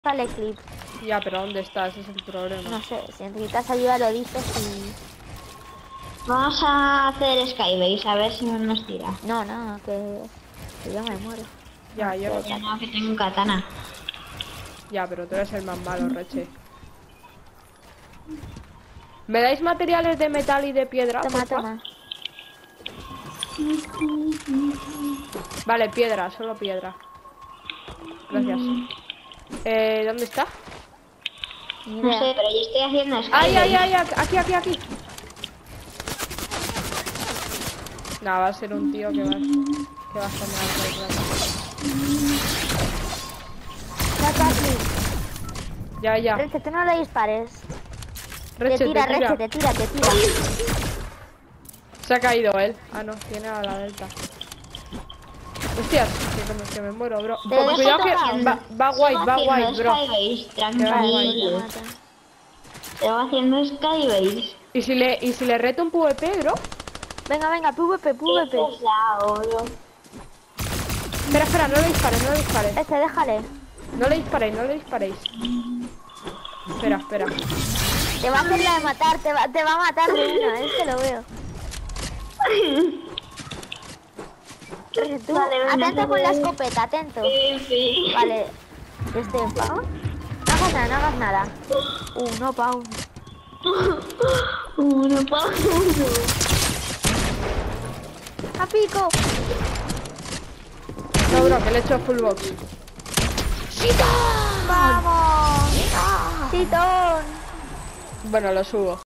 Sale clip. Ya, pero ¿dónde estás? Ese es el problema. No sé, si necesitas ayuda lo dices y... Vamos a hacer Skybase a ver si nos tira. No, no, que yo me muero. Ya, yo no. Yo no, que tengo katana. Ya, pero tú eres el más malo, Reche. ¿Me dais materiales de metal y de piedra? Toma, porfa? toma. Vale, piedra, solo piedra. Gracias. ¿Dónde está? Ni No idea. sé, pero yo estoy haciendo ¡Ay, Skybase. ay, ay! Aquí. Nah, va a ser un tío que va a estar mal todo el rato. Saca aquí. Ya. Reche, tú no le dispares. Reche, te tira, te tira. Reche, te tira. Se ha caído él. Ah, no, tiene a la delta. Hostias, que me muero, bro. Te dejo Cuidado que tomar. va white, bro. Skybase, Que va tranquilo. guay. Te va haciendo Skybase. ¿Y si le reto un PvP, bro? Venga, PvP. Qué pesado, bro. Espera, no le dispares. Déjale. No le disparéis. Espera. Te va a hacer la de matar, te va a matar de una, lo veo. Reche, tú, Vale, venga, atento con te la voy. escopeta, atento. Sí. Vale, ¿no? No hagas nada. No, Pau. Uno pa' uno. ¡A pico! No, bro, que le he hecho full box. ¡Vamos! ¡Chitón! Bueno, lo subo.